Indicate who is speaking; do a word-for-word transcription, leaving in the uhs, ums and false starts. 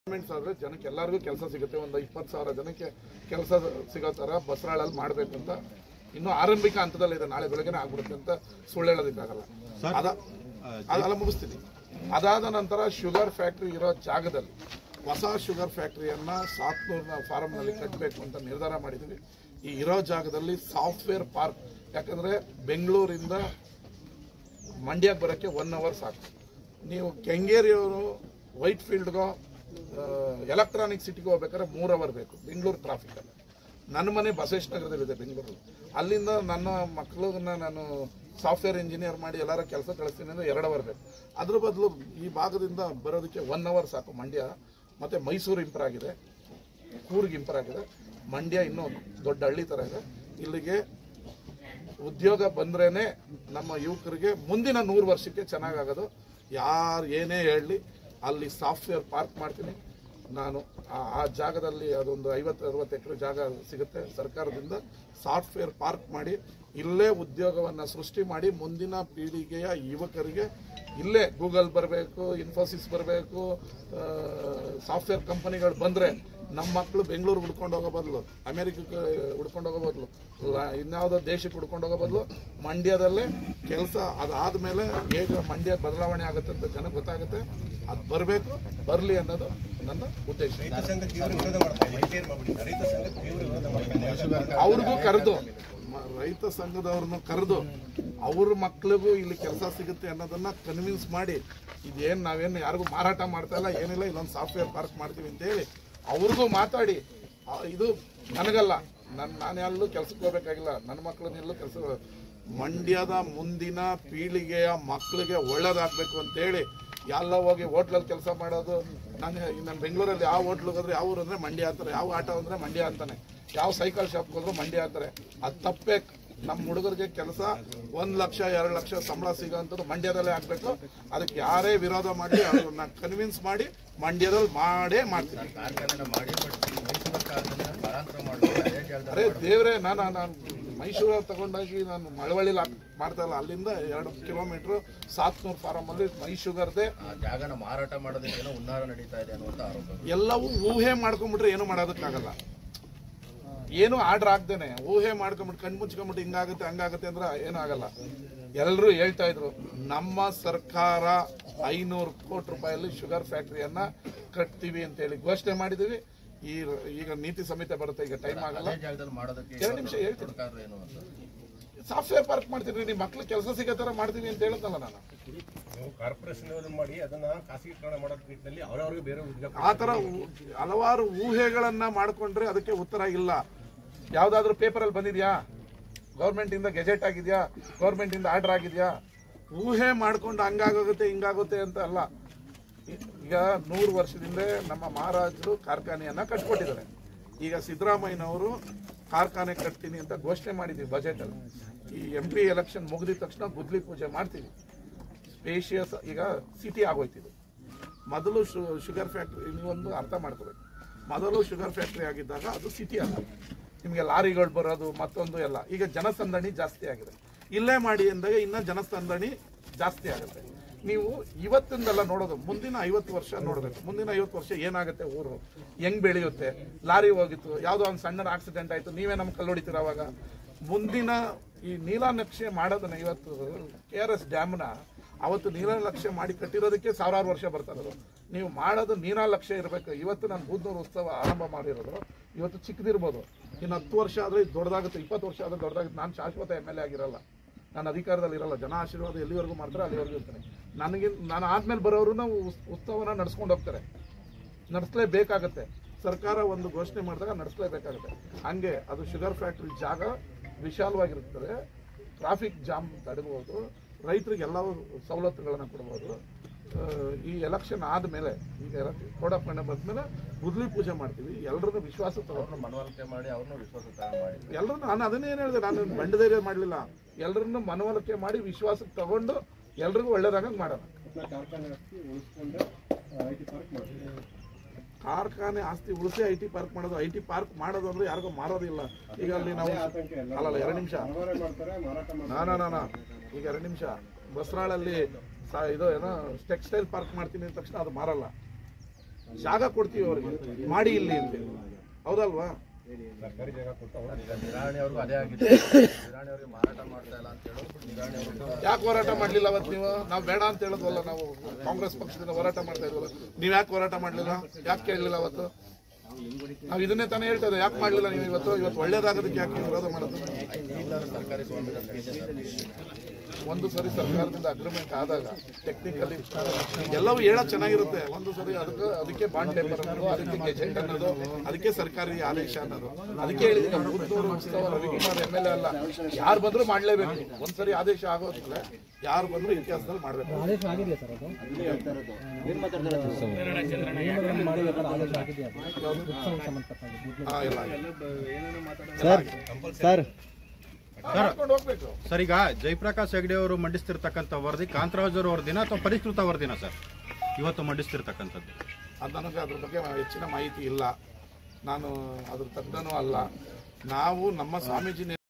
Speaker 1: Governments ಆದರೆ ಜನಕ್ಕೆ ಎಲ್ಲರಿಗೂ ಕೆಲಸ ಸಿಗುತ್ತೆ. ಒಂದು ಇಪ್ಪತ್ತು ಸಾವಿರ ಜನಕ್ಕೆ ಕೆಲಸ ಸಿಗೋ ಥರ ಬಸರಾಳಲ್ಲಿ ಮಾಡಬೇಕು ಅಂತ ಇನ್ನೂ ಆರಂಭಿಕ ಹಂತದಲ್ಲಿದೆ. ನಾಳೆ ಬೆಳಗ್ಗೆನೇ ಆಗ್ಬಿಡುತ್ತೆ ಅಂತ ಸುಳ್ಳು ಹೇಳೋದಕ್ಕಾಗಲ್ಲ. ಅದ ಅದೆಲ್ಲ ಮುಗಿಸ್ತೀನಿ. ಅದಾದ ನಂತರ ಶುಗರ್ ಫ್ಯಾಕ್ಟ್ರಿ ಇರೋ ಜಾಗದಲ್ಲಿ ಹೊಸ ಶುಗರ್ ಫ್ಯಾಕ್ಟ್ರಿಯನ್ನು ಸಾತ್ನೂರಿನ ಫಾರಮ್ನಲ್ಲಿ ಕಟ್ಟಬೇಕು ಅಂತ ನಿರ್ಧಾರ ಮಾಡಿದ್ದೀವಿ. ಈ ಇರೋ ಜಾಗದಲ್ಲಿ ಸಾಫ್ಟ್ವೇರ್ ಪಾರ್ಕ್, ಯಾಕಂದರೆ ಬೆಂಗಳೂರಿಂದ ಮಂಡ್ಯಕ್ಕೆ ಬರೋಕ್ಕೆ ಒನ್ ಅವರ್ ಸಾಕು. ನೀವು ಕೆಂಗೇರಿಯವರು ವೈಟ್ ಫೀಲ್ಡ್ಗೋ ಎಲೆಕ್ಟ್ರಾನಿಕ್ ಸಿಟಿಗೆ ಹೋಗ್ಬೇಕಾದ್ರೆ ಮೂರು ಅವರ್ ಬೇಕು ಬೆಂಗಳೂರು ಟ್ರಾಫಿಕಲ್ಲಿ. ನನ್ನ ಮನೆ ಬಸವೇಶ್ವರ ನಗರದಲ್ಲಿದೆ ಬೆಂಗಳೂರು. ಅಲ್ಲಿಂದ ನನ್ನ ಮಕ್ಕಳನ್ನ ನಾನು ಸಾಫ್ಟ್ವೇರ್ ಇಂಜಿನಿಯರ್ ಮಾಡಿ ಎಲ್ಲರ ಕೆಲಸ ಕಳಿಸ್ತೀನಿ ಅಂದರೆ ಎರಡು ಅವರ್ ಬೇಕು. ಅದ್ರ ಬದಲು ಈ ಭಾಗದಿಂದ ಬರೋದಕ್ಕೆ ಒನ್ ಅವರ್ ಸಾಕು. ಮಂಡ್ಯ ಮತ್ತು ಮೈಸೂರು ಇಂಪ್ರೂವ್ ಆಗಿದೆ, ಕೂರ್ಗ್ ಇಂಪ್ರೂವ್ ಆಗಿದೆ. ಮಂಡ್ಯ ಇನ್ನೂ ದೊಡ್ಡ ಹಳ್ಳಿ ಥರ ಇದೆ. ಇಲ್ಲಿಗೆ ಉದ್ಯೋಗ ಬಂದ್ರೇ ನಮ್ಮ ಯುವಕರಿಗೆ ಮುಂದಿನ ನೂರು ವರ್ಷಕ್ಕೆ ಚೆನ್ನಾಗಾಗೋದು. ಯಾರು ಏನೇ ಹೇಳಲಿ ಅಲ್ಲಿ ಸಾಫ್ಟ್ವೇರ್ ಪಾರ್ಕ್ ಮಾಡ್ತೀನಿ ನಾನು. ಆ ಜಾಗದಲ್ಲಿ ಅದೊಂದು ಐವತ್ತು ಅರವತ್ತು ಎಕರೆ ಜಾಗ ಸಿಗುತ್ತೆ ಸರ್ಕಾರದಿಂದ. ಸಾಫ್ಟ್ವೇರ್ ಪಾರ್ಕ್ ಮಾಡಿ ಇಲ್ಲೇ ಉದ್ಯೋಗವನ್ನು ಸೃಷ್ಟಿ ಮಾಡಿ ಮುಂದಿನ ಪೀಳಿಗೆಯ ಯುವಕರಿಗೆ ಇಲ್ಲೇ ಗೂಗಲ್ ಬರಬೇಕು, ಇನ್ಫೋಸಿಸ್ ಬರಬೇಕು, ಸಾಫ್ಟ್ವೇರ್ ಕಂಪನಿಗಳು ಬಂದರೆ ನಮ್ಮ ಮಕ್ಕಳು ಬೆಂಗಳೂರು ಹುಡ್ಕೊಂಡು ಹೋಗೋ ಬದಲು, ಅಮೇರಿಕಕ್ಕೆ ಹುಡ್ಕೊಂಡು ಹೋಗೋ ಬದಲು, ಇನ್ಯಾವುದೋ ದೇಶಕ್ಕೆ ಹುಡ್ಕೊಂಡು ಹೋಗೋ ಬದಲು ಮಂಡ್ಯದಲ್ಲೇ ಕೆಲಸ ಅದಾದಮೇಲೆ ಹೇಗೆ ಮಂಡ್ಯ ಬದಲಾವಣೆ ಆಗುತ್ತೆ ಅಂತ ಜನಕ್ಕೆ ಗೊತ್ತಾಗುತ್ತೆ. ಅದು ಬರಬೇಕು, ಬರಲಿ ಅನ್ನೋದು ನನ್ನ ಉದ್ದೇಶ. ಅವ್ರಿಗೂ ಕರೆದು ರೈತ ಸಂಘದವ್ರನ್ನ ಕರೆದು ಅವ್ರ ಮಕ್ಳಿಗೂ ಇಲ್ಲಿ ಕೆಲಸ ಸಿಗುತ್ತೆ ಅನ್ನೋದನ್ನ ಕನ್ವಿನ್ಸ್ ಮಾಡಿ, ಇದೇನು ನಾವೇನು ಯಾರಿಗೂ ಮಾರಾಟ ಮಾಡ್ತಾ ಇಲ್ಲ, ಏನಿಲ್ಲ, ಇಲ್ಲೊಂದು ಸಾಫ್ಟ್ವೇರ್ ಪಾರ್ಕ್ ಮಾಡ್ತೀವಿ ಅಂತೇಳಿ ಅವ್ರಿಗೂ ಮಾತಾಡಿ, ಇದು ನನಗಲ್ಲ, ನನ್ನ ನಾನು ಎಲ್ಲೂ ಕೆಲಸಕ್ಕೆ ಹೋಗ್ಬೇಕಾಗಿಲ್ಲ, ನನ್ನ ಮಕ್ಕಳನ್ನೆಲ್ಲೂ ಕೆಲಸ, ಮಂಡ್ಯದ ಮುಂದಿನ ಪೀಳಿಗೆಯ ಮಕ್ಕಳಿಗೆ ಒಳ್ಳೇದಾಗಬೇಕು ಅಂತೇಳಿ ಎಲ್ಲ ಹೋಗಿ ಹೋಟ್ಲಲ್ಲಿ ಕೆಲಸ ಮಾಡೋದು. ನಾನು ನಾನು ಬೆಂಗಳೂರಲ್ಲಿ ಯಾವ ಹೋಟ್ಲಿಗೆ ಹೋದ್ರೆ ಯಾವ ಊರು ಅಂದರೆ ಮಂಡ್ಯ ಅಂತಾರೆ, ಯಾವ ಆಟೋ ಅಂದರೆ ಮಂಡ್ಯ ಅಂತಾನೆ, ಯಾವ ಸೈಕಲ್ ಶಾಪ್ಗೆ ಹೋದ್ರು ಮಂಡ್ಯ ಅಂತಾರೆ. ಅದು ತಪ್ಪೇ. ನಮ್ಮ ಹುಡುಗರಿಗೆ ಕೆಲಸ ಒಂದು ಲಕ್ಷ ಎರಡು ಲಕ್ಷ ಸಂಬಳ ಸಿಗೋಂಥದ್ದು ಮಂಡ್ಯದಲ್ಲೇ ಆಗಬೇಕು. ಅದಕ್ಕೆ ಯಾರೇ ವಿರೋಧ ಮಾಡಲಿ ಅವ್ರನ್ನ ಕನ್ವಿನ್ಸ್ ಮಾಡಿ ಮಂಡ್ಯದಲ್ಲಿ ಮಾಡೇ ಮಾಡ್ತೀನಿ. ಅರೆ ದೇವ್ರೆ, ನಾನು ನಾನು ಮೈಸೂರಲ್ಲಿ ತಗೊಂಡಾಗಿ ನಾನು ಮಳವಳ್ಳಿಲಿ ಮಾಡ್ತಾ ಇಲ್ಲ, ಅಲ್ಲಿಂದ ಎರಡು ಕಿಲೋಮೀಟರ್ ಸಾತ್ನೂರು ಫಾರಮಲ್ಲಿ ಮೈಸೂಗರ್ದೆ
Speaker 2: ಜಾಗನ ಮಾರಾಟ ಮಾಡೋದಕ್ಕೆ ಏನೋ ಹುನ್ನಾರ ನಡೀತಾ ಇದೆ ಅನ್ನುವಂಥ ಆರೋಪ.
Speaker 1: ಎಲ್ಲವೂ ಊಹೆ ಮಾಡ್ಕೊಂಡ್ಬಿಟ್ರೆ ಏನು ಮಾಡೋದಕ್ಕಾಗಲ್ಲ. ಏನು ಆರ್ಡರ್ ಆಗ್ದೇನೆ ಊಹೆ ಮಾಡ್ಕೊಂಬಿಟ್ಟು ಕಣ್ಣು ಮುಚ್ಕೊಂಬಿಟ್ಟು ಹಿಂಗಾಗುತ್ತೆ ಹಂಗಾಗುತ್ತೆ ಅಂದ್ರೆ ಏನೂ ಆಗಲ್ಲ. ಎಲ್ಲರೂ ಹೇಳ್ತಾ ಇದ್ರು ನಮ್ಮ ಸರ್ಕಾರ ಐನೂರು ಕೋಟಿ ರೂಪಾಯಲ್ಲಿ ಶುಗರ್ ಫ್ಯಾಕ್ಟ್ರಿಯನ್ನ ಕಟ್ತೀವಿ ಅಂತ ಹೇಳಿ ಘೋಷಣೆ ಮಾಡಿದೀವಿ. ಈ ಈಗ ನೀತಿ ಸಂಹಿತೆ ಬರುತ್ತೆ, ಈಗ ಟೈಮ್ ಆಗಲ್ಲ. ಎರಡು ನಿಮಿಷ ಹೇಳ್ತೀನಿ. ಸಾಫ್ಟ್ವೇರ್ ಪಾರ್ಕ್ ಮಾಡ್ತೀನಿ, ನಿಮ್ಮ ಮಕ್ಳು ಕೆಲಸ ಸಿಗೋ ಥರ ಮಾಡ್ತೀವಿ ಅಂತ ಹೇಳುತ್ತಲ್ಲ ನಾನು. ಆ ಥರ ಹಲವಾರು ಊಹೆಗಳನ್ನ ಮಾಡ್ಕೊಂಡ್ರೆ ಅದಕ್ಕೆ ಉತ್ತರ ಇಲ್ಲ. ಯಾವ್ದಾದ್ರು ಪೇಪರಲ್ಲಿ ಬಂದಿದ್ಯಾ, ಗೌರ್ಮೆಂಟ್ ಇಂದ ಗೆಜೆಟ್ ಆಗಿದ್ಯಾ, ಗೌರ್ಮೆಂಟ್ ಇಂದ ಆರ್ಡರ್ ಆಗಿದ್ಯಾ? ಊಹೆ ಮಾಡ್ಕೊಂಡು ಹಂಗಾಗುತ್ತೆ ಹಿಂಗಾಗುತ್ತೆ ಅಂತ ಅಲ್ಲ. ಈಗ ನೂರು ವರ್ಷದಿಂದ ನಮ್ಮ ಮಹಾರಾಜರು ಕಾರ್ಖಾನೆಯನ್ನ ಕಟ್ಕೊಟ್ಟಿದ್ದಾರೆ. ಈಗ ಸಿದ್ದರಾಮಯ್ಯನವರು ಕಾರ್ಖಾನೆ ಕಟ್ತೀನಿ ಅಂತ ಘೋಷಣೆ ಮಾಡಿದ್ದೀವಿ ಬಜೆಟ್ ಅಲ್ಲಿ. ಈ ಎಂ ಪಿ ಎಲೆಕ್ಷನ್ ಮುಗಿದ ತಕ್ಷಣ ಗುದ್ಲಿ ಪೂಜೆ ಮಾಡ್ತೀವಿ. ಸ್ಪೇಷಿಯಸ್ ಈಗ ಸಿಟಿ ಆಗೋಯ್ತಿದೆ. ಮೊದಲು ಶುಗರ್ ಫ್ಯಾಕ್ಟ್ರಿ, ನೀವೊಂದು ಅರ್ಥ ಮಾಡ್ಕೋಬೇಕು, ಮೊದಲು ಶುಗರ್ ಫ್ಯಾಕ್ಟ್ರಿ ಆಗಿದ್ದಾಗ ಅದು ಸಿಟಿ ಅಲ್ಲ, ನಿಮಗೆ ಲಾರಿಗಳು ಬರೋದು ಮತ್ತೊಂದು ಎಲ್ಲ. ಈಗ ಜನಸಂದಣಿ ಜಾಸ್ತಿ ಆಗಿದೆ. ಇಲ್ಲೇ ಮಾಡಿ ಅಂದಾಗ ಇನ್ನೂ ಜನಸಂದಣಿ ಜಾಸ್ತಿ ಆಗುತ್ತೆ. ನೀವು ಇವತ್ತಿಂದೆಲ್ಲ ನೋಡೋದು, ಮುಂದಿನ ಐವತ್ತು ವರ್ಷ ನೋಡಬೇಕು. ಮುಂದಿನ ಐವತ್ತು ವರ್ಷ ಏನಾಗುತ್ತೆ, ಊರು ಹೆಂಗ್ ಬೆಳೆಯುತ್ತೆ. ಲಾರಿ ಹೋಗಿತ್ತು, ಯಾವುದೋ ಒಂದು ಸಣ್ಣ ಆಕ್ಸಿಡೆಂಟ್ ಆಯಿತು, ನೀವೇ ನಮ್ಮ ಕಲ್ಲು ಹೊಡಿತೀರ. ಅವಾಗ ಮುಂದಿನ ಈ ನೀಲನಕ್ಷೆ ಮಾಡೋದನ್ನ, ಇವತ್ತು ಕೆ ಆರ್ ಎಸ್ ಡ್ಯಾಮ್ನ ಅವತ್ತು ನೀಲನಕ್ಷೆ ಮಾಡಿ ಕಟ್ಟಿರೋದಕ್ಕೆ ಸಾವಿರಾರು ವರ್ಷ ಬರ್ತಾರದು. ನೀವು ಮಾಡೋದು ನೀಲನಕ್ಷೆ ಇರಬೇಕು. ಇವತ್ತು ನಾನು ಬೂದ್ನೂರು ಉತ್ಸವ ಆರಂಭ ಮಾಡಿರೋದು ಇವತ್ತು ಚಿಕ್ಕದಿರ್ಬೋದು, ಇನ್ನು ಹತ್ತು ವರ್ಷ ಆದರೆ ದೊಡ್ಡದಾಗುತ್ತೆ, ಇಪ್ಪತ್ತು ವರ್ಷ ಆದರೆ ದೊಡ್ಡದಾಗುತ್ತೆ. ನಾನು ಶಾಶ್ವತ ಎಮ್ ಎಲ್ ಎ ಆಗಿರಲ್ಲ, ನಾನು ಅಧಿಕಾರದಲ್ಲಿ ಇರಲ್ಲ. ಜನ ಆಶೀರ್ವಾದ ಎಲ್ಲಿವರೆಗೂ ಮಾಡ್ತಾರೆ ಅಲ್ಲಿವರೆಗೂ ಇರ್ತಾರೆ. ನನಗೆ ನಾನು ಆದ್ಮೇಲೆ ಬರೋರು ನಾವು ಉತ್ಸವನ ನಡ್ಸ್ಕೊಂಡು ಹೋಗ್ತಾರೆ, ನಡೆಸಲೇಬೇಕಾಗತ್ತೆ. ಸರ್ಕಾರ ಒಂದು ಘೋಷಣೆ ಮಾಡಿದಾಗ ನಡೆಸಲೇಬೇಕಾಗುತ್ತೆ. ಹಂಗೆ ಅದು ಶುಗರ್ ಫ್ಯಾಕ್ಟ್ರಿ ಜಾಗ ವಿಶಾಲವಾಗಿರುತ್ತದೆ, ಟ್ರಾಫಿಕ್ ಜಾಮ್ ತಡೆಬಹುದು, ರೈತರಿಗೆ ಎಲ್ಲ ಸವಲತ್ತುಗಳನ್ನು ಕೊಡ್ಬೋದು. ಈ ಎಲೆಕ್ಷನ್ ಆದಮೇಲೆ, ಈಗ ಕೋಡ್ ಆಫ್ ಕಂಡಕ್ಟ್ ಬಂದ್ಮೇಲೆ ಗುದ್ಲಿ ಪೂಜೆ ಮಾಡ್ತೀವಿ. ಎಲ್ಲರನ್ನೂ ವಿಶ್ವಾಸ ತಗೊಂಡು
Speaker 2: ಮನವೊಲಿಕೆ ಮಾಡಿ ಅವ್ರನ್ನೂ ವಿಶ್ವಾಸ ಮಾಡಿ
Speaker 1: ಎಲ್ಲರೂ, ನಾನು ಅದನ್ನೇ ಏನು ಹೇಳಿದೆ, ನಾನು ಬಂಡಧೈರ್ಯ ಮಾಡಲಿಲ್ಲ. ಎಲ್ಲರನ್ನೂ ಮನವೊಲಿಕೆ ಮಾಡಿ ವಿಶ್ವಾಸಕ್ಕೆ ತಗೊಂಡು ಎಲ್ರಿಗೂ ಒಳ್ಳೇದಾಗಂಗೆ ಮಾಡೋಣ. ಕಾರ್ಖಾನೆ ಆಸ್ತಿ ಉಳಿಸಿ ಐ ಟಿ ಪಾರ್ಕ್ ಮಾಡೋದು. ಐ ಟಿ ಪಾರ್ಕ್ ಮಾಡೋದು ಅಂದ್ರೆ ಯಾರಿಗೂ ಮಾರೋದಿಲ್ಲ. ಈಗ ಅಲ್ಲಿ ನಾವು ಅಲ್ಲಲ್ಲ ಎರಡು ನಿಮಿಷ ನಾನಾ ನಾನಾ ಈಗ ಎರಡು ನಿಮಿಷ ಬಸರಾಳಲ್ಲಿ ಇದು ಏನೋ ಟೆಕ್ಸ್ಟೈಲ್ ಪಾರ್ಕ್ ಮಾಡ್ತೀನಿ ಅಂದ ತಕ್ಷಣ ಅದು ಮಾರಲ್ಲ. ಜಾಗ ಕೊಡ್ತೀವಿ ಅವ್ರಿಗೆ, ಮಾಡಿ ಇಲ್ಲಿ ಅಂತ. ಹೌದಲ್ವಾ?
Speaker 2: ಈಗ ನಿರಾಣಿ ಅವ್ರಿಗೂ ಅದೇ ಆಗಿದೆ. ನಿರಾಣಿ ಅವ್ರಿಗೆ ಮಾರಾಟ ಮಾಡ್ತಾ ಇಲ್ಲ ಅಂತ ಹೇಳೋದು. ನಿರಾಣಿ ಅವರು
Speaker 1: ಯಾಕೆ ಹೋರಾಟ ಮಾಡ್ಲಿಲ್ಲ ಅವತ್ತು ನೀವು? ನಾವು ಬೇಡ ಅಂತ ಹೇಳಿದ್ವಲ್ಲ, ನಾವು ಕಾಂಗ್ರೆಸ್ ಪಕ್ಷದಿಂದ ಹೋರಾಟ ಮಾಡ್ತಾ ಇದ್ವಲ್ಲ, ನೀವ್ ಯಾಕೆ ಹೋರಾಟ ಮಾಡ್ಲಿಲ್ಲ? ಯಾಕೆ ಕೇಳಲಿಲ್ಲ ಅವತ್ತು? ನಾವು ಇದನ್ನೇ ತಾನೇ ಹೇಳ್ತಾ ಇದ್ದೀವಿ, ಯಾಕೆ ಮಾಡ್ಲಿಲ್ಲ ನೀವು ಇವತ್ತು? ಇವತ್ತು ಒಳ್ಳೇದಾಗೋದಕ್ಕೆ ಯಾಕೆ ವಿರೋಧ ಮಾಡೋದು?
Speaker 2: ಸರ್ಕಾರಿ ಸ್ವಾಮ್ಯದ
Speaker 1: ಒಂದು ಸರಿ ಸರ್ಕಾರದಿಂದ ಅಗ್ರಿಮೆಂಟ್ ಆದಾಗ ಟೆಕ್ನಿಕಲಿ ಎಲ್ಲವೂ ಹೇಳೋದು ಚೆನ್ನಾಗಿರುತ್ತೆ. ಒಂದು ಸರಿ ಅದಕ್ಕೆ ಅದಕ್ಕೆ ಬಾಂಡ್ ಪೇಪರ್ ಅನ್ನೋದು, ಅದಕ್ಕೆ ಗೆಜೆಟ್ ಅನ್ನೋದು, ಅದಕ್ಕೆ ಸರ್ಕಾರಿ ಆದೇಶ ಅನ್ನೋದು. ಅದಕ್ಕೆ ಹೇಳಿದ್ದೀನಿ, ಮುದ್ದೂರು ಉತ್ಸವ ರವಿಕುಮಾರ್ ಎಮ್ ಎಲ್ ಎ ಅಲ್ಲ, ಯಾರು ಬಂದರೂ ಮಾಡಲೇಬೇಕು. ಒಂದ್ಸರಿ ಆದೇಶ ಆಗೋದಿಲ್ಲ, ಯಾರು ಬಂದರೂ ಇತಿಹಾಸದಲ್ಲಿ ಮಾಡಬೇಕು.
Speaker 3: ಆದೇಶ ಆಗಿದೆಯಾ ಸರ್? ಅದು
Speaker 1: ಹಾಂ, ಇಲ್ಲ
Speaker 4: ಸರ್ ಸರ್
Speaker 1: ಮಾಡ್ಕೊಂಡು ಹೋಗ್ಬೇಕು.
Speaker 4: ಸರ್, ಈಗ ಜಯಪ್ರಕಾಶ್ ಹೆಗಡೆ ಅವರು ಮಂಡಿಸ್ತಿರ್ತಕ್ಕಂಥ ವರದಿ ಕಾಂತರಾಜ್ ಅವ್ರ ವರದಿನ ಅಥವಾ ಪರಿಷ್ಕೃತ ವರದಿನ ಸರ್ ಇವತ್ತು ಮಂಡಿಸ್ತಿರ್ತಕ್ಕಂಥದ್ದು?
Speaker 1: ಅದು ನನಗೆ ಅದ್ರ ಬಗ್ಗೆ ಹೆಚ್ಚಿನ ಮಾಹಿತಿ ಇಲ್ಲ. ನಾನು ಅದ್ರ ತಜ್ಞನೂ ಅಲ್ಲ. ನಾವು ನಮ್ಮ ಸ್ವಾಮೀಜಿ